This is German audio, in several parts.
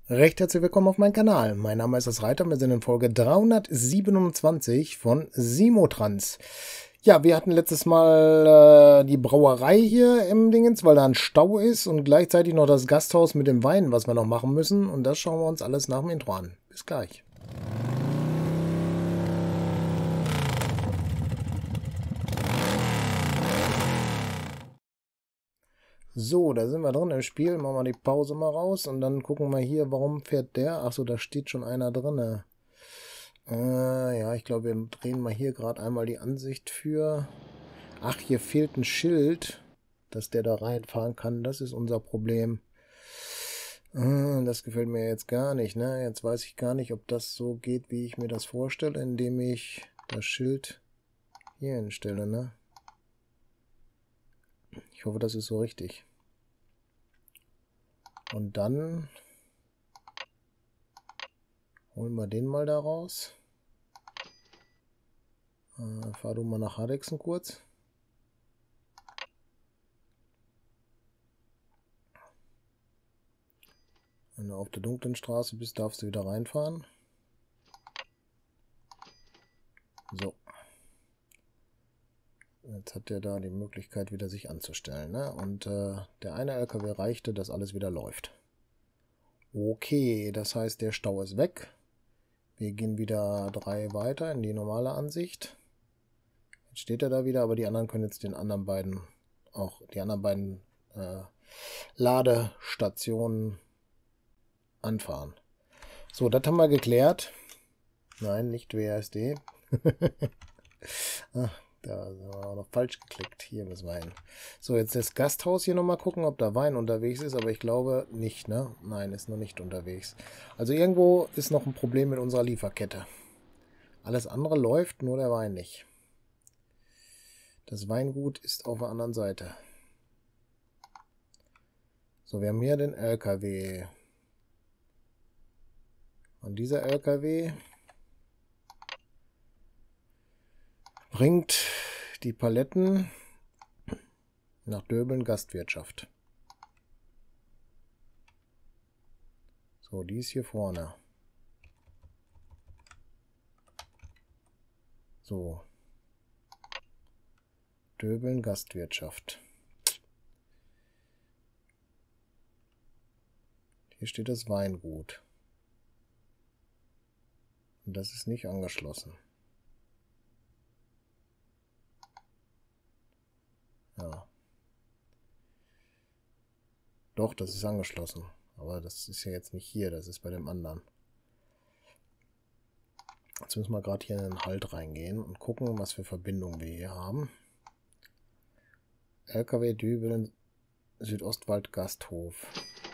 Recht herzlich willkommen auf meinem Kanal. Mein Name ist das Reiter und wir sind in Folge 327 von Simotrans. Ja, wir hatten letztes Mal die Brauerei hier im Dingens, weil da ein Stau ist und gleichzeitig noch das Gasthaus mit dem Wein, was wir noch machen müssen. Und das schauen wir uns alles nach dem Intro an. Bis gleich. So, da sind wir drin im Spiel. Machen wir die Pause mal raus und dann gucken wir hier, warum fährt der? Achso, da steht schon einer drin. Ja, ich glaube, wir drehen mal hier gerade einmal die Ansicht für. Ach, hier fehlt ein Schild, dass der da reinfahren kann. Das ist unser Problem. Das gefällt mir jetzt gar nicht, ne? Jetzt weiß ich gar nicht, ob das so geht, wie ich mir das vorstelle, indem ich das Schild hier hinstelle, ne? Ich hoffe, das ist so richtig. Und dann holen wir den mal da raus. Fahr du mal nach Hardexen kurz. Wenn du auf der dunklen Straße bist, darfst du wieder reinfahren. So. Jetzt hat er da die Möglichkeit, wieder sich anzustellen, ne? Und der eine LKW reichte, dass alles wieder läuft. Okay, das heißt, der Stau ist weg. Wir gehen wieder 3 weiter in die normale Ansicht. Jetzt steht er da wieder, aber die anderen können jetzt die anderen beiden Ladestationen anfahren. So, das haben wir geklärt. Nein, nicht WASD. Da sind wir auch noch falsch geklickt. Hier müssen wir hin. So, jetzt das Gasthaus hier nochmal gucken, ob da Wein unterwegs ist. Aber ich glaube nicht, ne? Nein, ist noch nicht unterwegs. Also irgendwo ist noch ein Problem mit unserer Lieferkette. Alles andere läuft, nur der Wein nicht. Das Weingut ist auf der anderen Seite. So, wir haben hier den LKW. Und dieser LKW bringt die Paletten nach Döbeln Gastwirtschaft. So, die ist hier vorne. So. Döbeln Gastwirtschaft. Hier steht das Weingut. Und das ist nicht angeschlossen. Ja. Doch, das ist angeschlossen. Aber das ist ja jetzt nicht hier, das ist bei dem anderen. Jetzt müssen wir gerade hier in den Halt reingehen und gucken, was für Verbindungen wir hier haben. LKW Dübeln Südostwald Gasthof.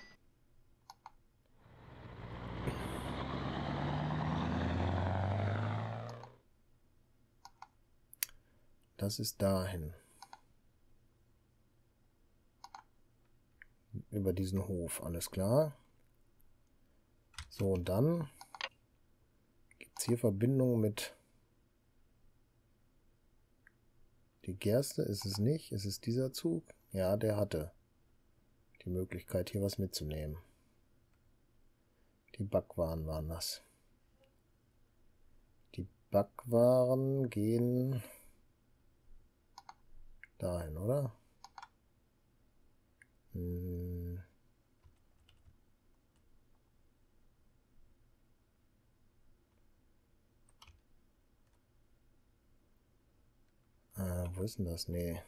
Das ist dahin. Über diesen Hof, alles klar. So, und dann gibt es hier Verbindungen mit die Gerste. Ist es nicht? Ist es dieser Zug? Ja, der hatte die Möglichkeit, hier was mitzunehmen. Die Backwaren waren das. Die Backwaren gehen dahin, oder? Wo ist denn das? Nee.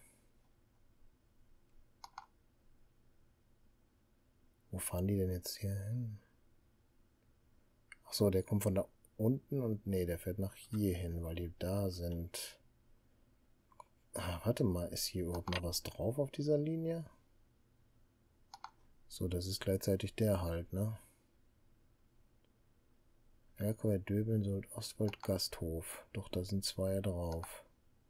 Wo fahren die denn jetzt hier hin? Achso, der kommt von da unten und nee, der fährt nach hier hin, weil die da sind. Warte mal, ist hier überhaupt noch was drauf auf dieser Linie? So, das ist gleichzeitig der halt, ne? LKW Döbeln, Südostwald Gasthof. Doch, da sind 2 drauf.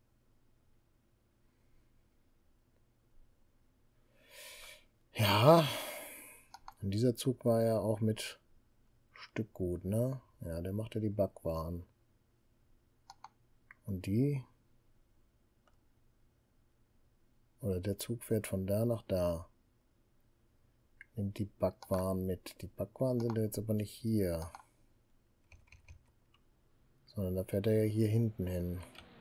Ja, und dieser Zug war ja auch mit Stückgut, ne? Ja, der macht ja die Backwaren. Und die? Oder der Zug fährt von da nach da. Nimmt die Backwaren mit. Die Backwaren sind jetzt aber nicht hier. Sondern da fährt er ja hier hinten hin.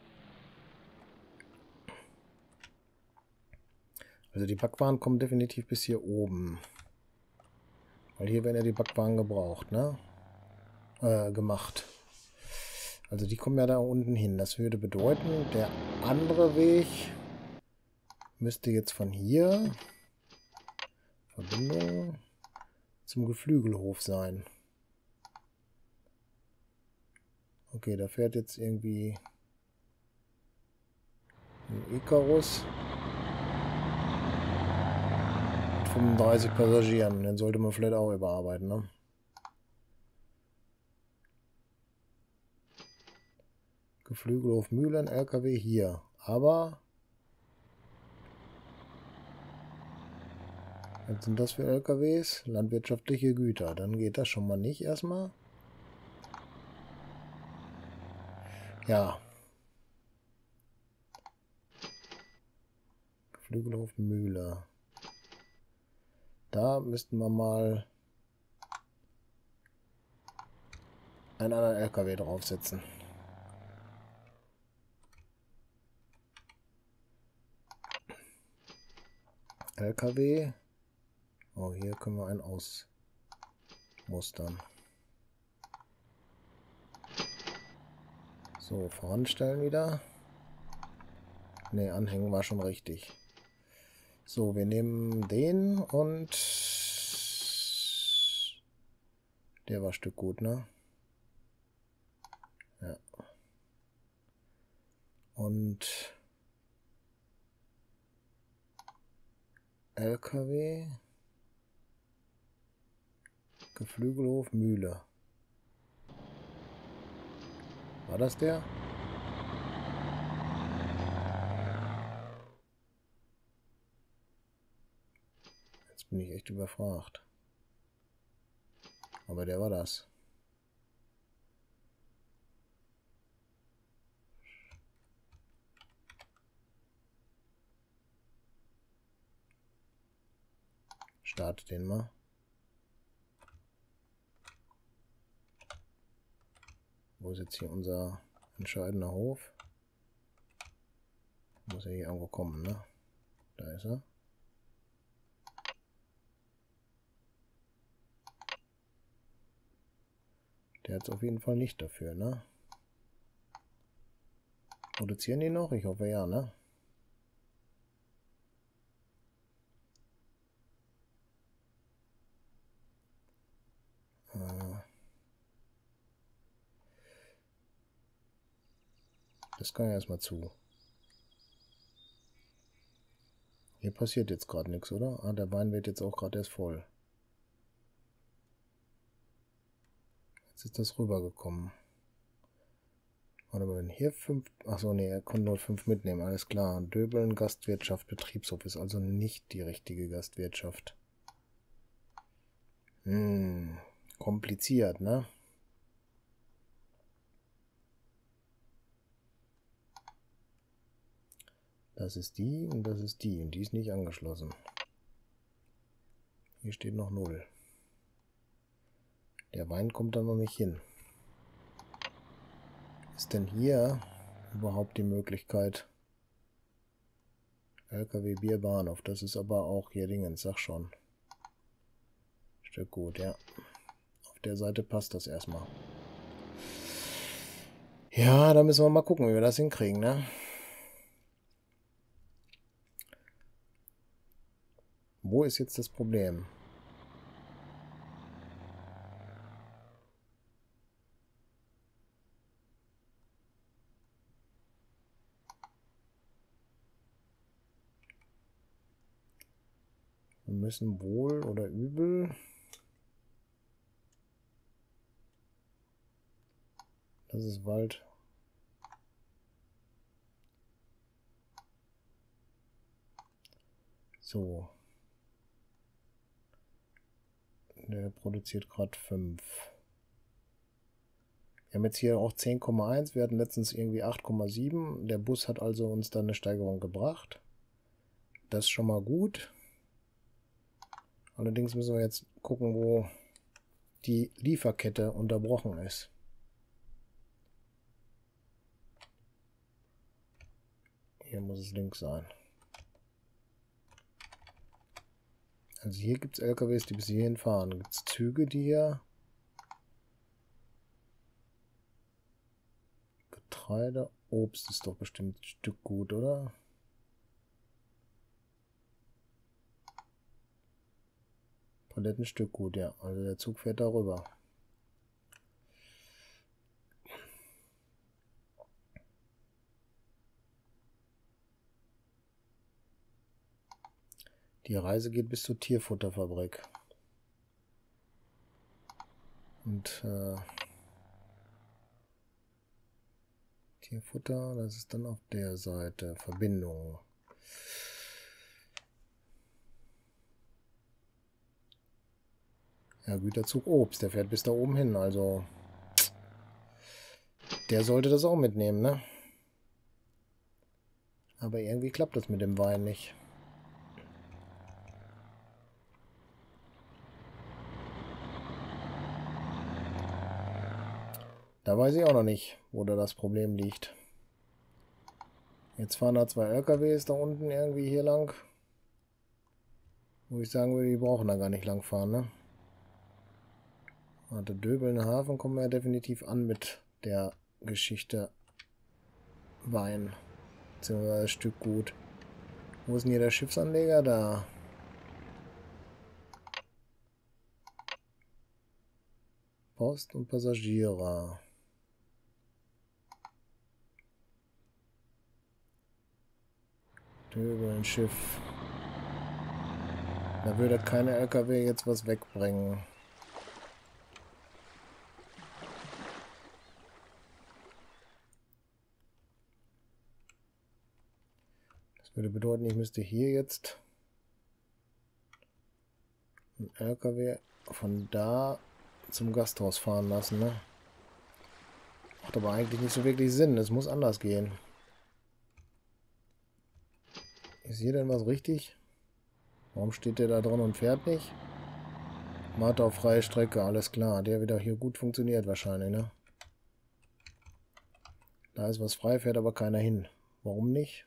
Also die Backwaren kommen definitiv bis hier oben. Weil hier werden ja die Backwaren gebraucht, ne? Gemacht. Also die kommen ja da unten hin. Das würde bedeuten, der andere Weg müsste jetzt von hier Verbindung zum Geflügelhof sein. Okay, da fährt jetzt irgendwie ein Icarus mit 35 Passagieren. Den sollte man vielleicht auch überarbeiten, ne? Geflügelhof Mühlen, LKW hier. Aber was sind das für LKWs? Landwirtschaftliche Güter. Dann geht das schon mal nicht erstmal. Ja. Geflügelhof Mühle. Da müssten wir mal einen anderen LKW draufsetzen. LKW. Oh, hier können wir einen ausmustern. So, voranstellen wieder. Ne, anhängen war schon richtig. So, wir nehmen den und der war ein Stück gut, ne? Ja. Und LKW. Geflügelhof Mühle. War das der? Jetzt bin ich echt überfragt. Aber der war das. Starte den mal. Wo ist jetzt hier unser entscheidender Hof? Muss er hier irgendwo kommen, ne? Da ist er. Der hat es auf jeden Fall nicht dafür, ne? Produzieren die noch? Ich hoffe ja, ne? Das kann ja erstmal zu. Hier passiert jetzt gerade nichts, oder? Ah, der Wein wird jetzt auch gerade erst voll. Jetzt ist das rübergekommen. Warte mal, wenn hier 5... Achso, nee, er konnte nur 5 mitnehmen, alles klar. Döbeln, Gastwirtschaft, Betriebshof ist also nicht die richtige Gastwirtschaft. Kompliziert, ne? Das ist die und das ist die. Und die ist nicht angeschlossen. Hier steht noch 0. Der Wein kommt da noch nicht hin. Ist denn hier überhaupt die Möglichkeit? LKW Bierbahnhof. Das ist aber auch hier Dingens, sag schon. Stück gut, ja. Auf der Seite passt das erstmal. Ja, da müssen wir mal gucken, wie wir das hinkriegen, ne? Wo ist jetzt das Problem? Wir müssen wohl oder übel. Das ist Wald. So. Der produziert gerade 5. Wir haben jetzt hier auch 10,1. Wir hatten letztens irgendwie 8,7. Der Bus hat also uns dann eine Steigerung gebracht. Das ist schon mal gut. Allerdings müssen wir jetzt gucken, wo die Lieferkette unterbrochen ist. Hier muss es links sein. Also hier gibt es LKWs, die bis hierhin fahren. Gibt es Züge, die hier... Getreide, Obst ist doch bestimmt ein Stück gut, oder? Palettenstück gut, ja. Also der Zug fährt darüber. Die Reise geht bis zur Tierfutterfabrik. Und Tierfutter, das ist dann auf der Seite. Verbindung. Ja, Güterzug Obst, der fährt bis da oben hin, also der sollte das auch mitnehmen, ne? Aber irgendwie klappt das mit dem Wein nicht. Da weiß ich auch noch nicht, wo da das Problem liegt. Jetzt fahren da 2 LKWs da unten irgendwie hier lang. Wo ich sagen würde, die brauchen da gar nicht lang fahren, ne? Warte, Döbeln Hafen kommen wir ja definitiv an mit der Geschichte Wein. Beziehungsweise das Stück Gut. Wo ist denn hier der Schiffsanleger? Da. Post und Passagiere. Döbeln Schiff. Da würde keine LKW jetzt was wegbringen. Das würde bedeuten, ich müsste hier jetzt einen LKW von da zum Gasthaus fahren lassen, ne? Macht aber eigentlich nicht so wirklich Sinn. Es muss anders gehen. Ist hier denn was richtig? Warum steht der da drin und fährt nicht? Martha auf freie Strecke, alles klar. Der wieder hier gut funktioniert wahrscheinlich, ne? Da ist was frei, fährt aber keiner hin. Warum nicht?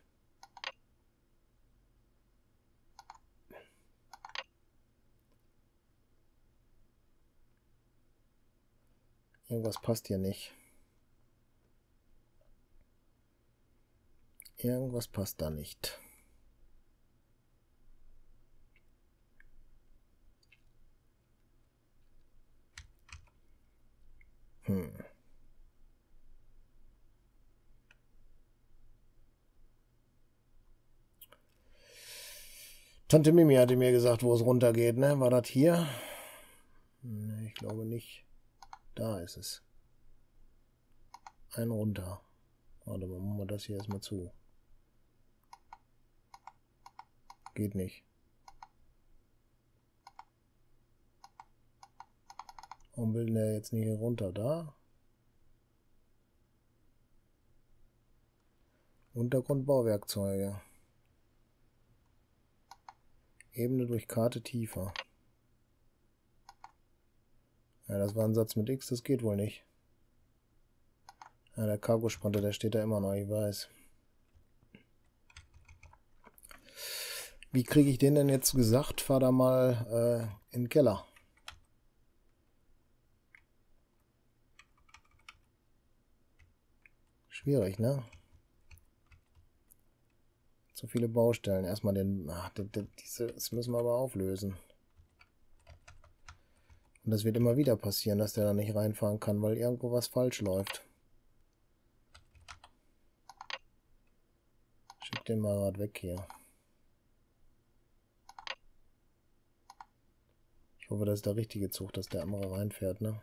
Irgendwas passt hier nicht. Irgendwas passt da nicht. Tante Mimi hatte mir gesagt, wo es runtergeht, ne? War das hier? Ne, ich glaube nicht. Da ist es. Ein runter. Warte mal, machen wir das hier erstmal zu. Geht nicht. Warum will der jetzt nicht hier runter? Da? Untergrundbauwerkzeuge. Ebene durch Karte tiefer. Ja, das war ein Satz mit X, das geht wohl nicht. Ja, der Cargospanter, der steht da immer noch, ich weiß. Wie kriege ich den denn jetzt gesagt? Fahr da mal in den Keller. Schwierig, ne? Zu viele Baustellen. Erstmal den... Ach, das müssen wir aber auflösen. Und das wird immer wieder passieren, dass der da nicht reinfahren kann, weil irgendwo was falsch läuft. Schick den mal gerade weg hier. Ich hoffe, das ist der richtige Zug, dass der andere reinfährt, ne?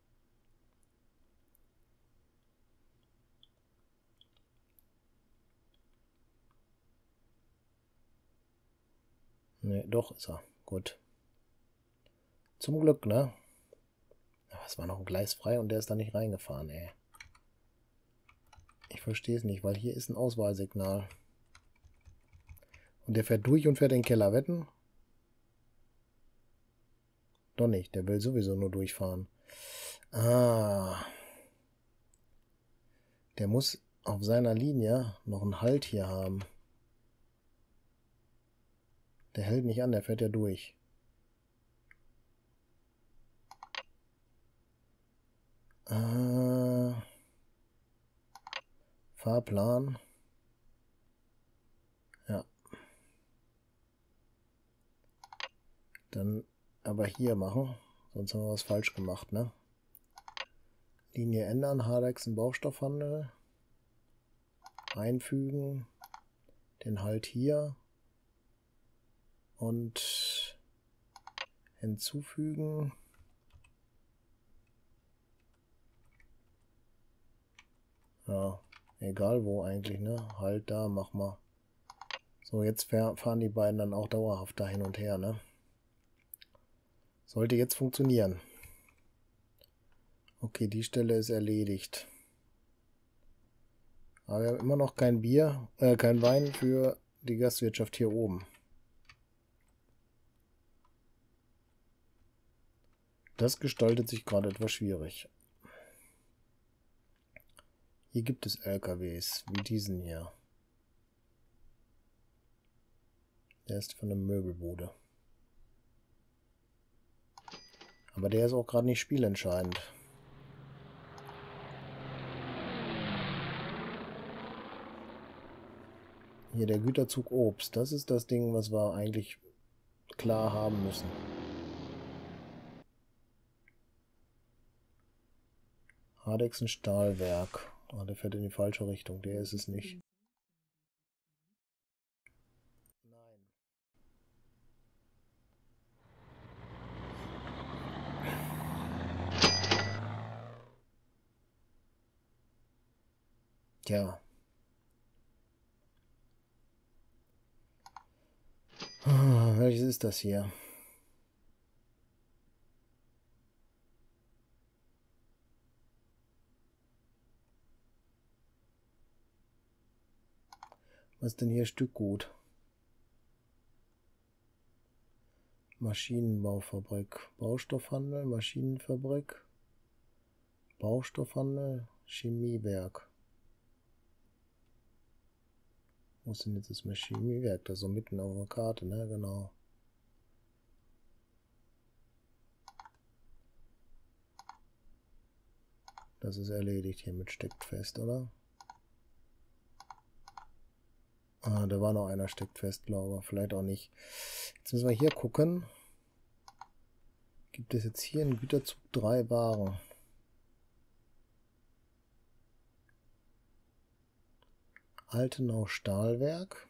Ne, doch ist er. Gut. Zum Glück, ne? Aber es war noch ein Gleis frei und der ist da nicht reingefahren, ey. Ich verstehe es nicht, weil hier ist ein Auswahlsignal. Und der fährt durch und fährt in den Keller. Wetten? Doch nicht, der will sowieso nur durchfahren. Ah. Der muss auf seiner Linie noch einen Halt hier haben. Der hält nicht an, der fährt ja durch. Fahrplan. Ja. Dann aber hier machen. Sonst haben wir was falsch gemacht, ne? Linie ändern, Hardexen Baustoffhandel. Einfügen. Den Halt hier. Und hinzufügen. Ja, egal wo eigentlich, ne? Halt da, mach mal. So, jetzt fahren die beiden dann auch dauerhaft da hin und her, ne? Sollte jetzt funktionieren. Okay, die Stelle ist erledigt. Aber wir haben immer noch kein Bier, kein Wein für die Gastwirtschaft hier oben. Das gestaltet sich gerade etwas schwierig. Hier gibt es LKWs, wie diesen hier. Der ist von der Möbelbude. Aber der ist auch gerade nicht spielentscheidend. Hier der Güterzug Obst. Das ist das Ding, was wir eigentlich klar haben müssen. Hardexen Stahlwerk. Oh, der fährt in die falsche Richtung. Der ist es nicht. Nein. Tja. Welches ist das hier? Was ist denn hier Stückgut? Maschinenbaufabrik, Baustoffhandel, Maschinenfabrik, Baustoffhandel, Chemiewerk. Wo ist denn jetzt das Chemiewerk? Das ist so mitten auf der Karte, ne? Genau. Das ist erledigt. Hiermit steckt fest, oder? Ah, da war noch einer steckt fest, glaube ich. Vielleicht auch nicht. Jetzt müssen wir hier gucken. Gibt es jetzt hier in Güterzug 3 Waren? Altenau Stahlwerk.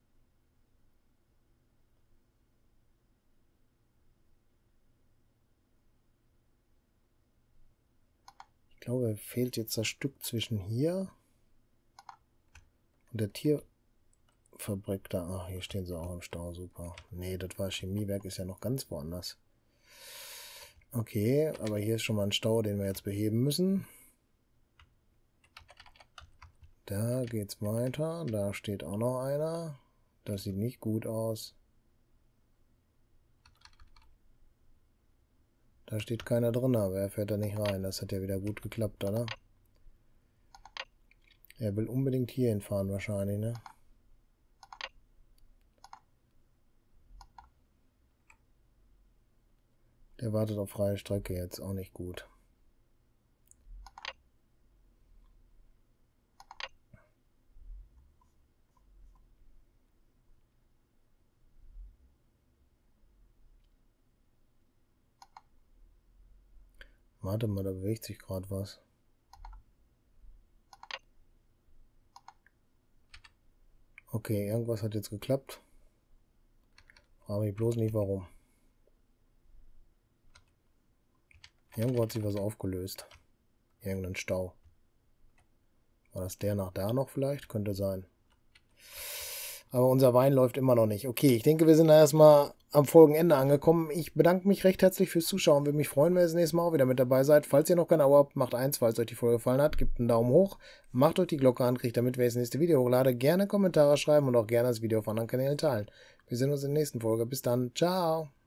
Ich glaube, fehlt jetzt das Stück zwischen hier und der Tierfabrik da. Ach, hier stehen sie auch im Stau. Super. Nee, das war Chemiewerk, ist ja noch ganz woanders. Okay, aber hier ist schon mal ein Stau, den wir jetzt beheben müssen. Da geht's weiter. Da steht auch noch einer. Das sieht nicht gut aus. Da steht keiner drin, aber er fährt da nicht rein. Das hat ja wieder gut geklappt, oder? Er will unbedingt hier hinfahren wahrscheinlich, ne? Der wartet auf freie Strecke jetzt, auch nicht gut. Warte mal, da bewegt sich gerade was. Okay, irgendwas hat jetzt geklappt. Frage mich bloß nicht warum. Irgendwo hat sich was aufgelöst. Irgendein Stau. War das der nach da noch vielleicht? Könnte sein. Aber unser Wein läuft immer noch nicht. Okay, ich denke, wir sind da erstmal am Folgenende angekommen. Ich bedanke mich recht herzlich fürs Zuschauen. Würde mich freuen, wenn ihr das nächste Mal auch wieder mit dabei seid. Falls ihr noch kein Abo habt, macht eins. Falls euch die Folge gefallen hat, gebt einen Daumen hoch. Macht euch die Glocke an, kriegt damit, wenn ich das nächste Video hochlade. Gerne Kommentare schreiben und auch gerne das Video auf anderen Kanälen teilen. Wir sehen uns in der nächsten Folge. Bis dann. Ciao.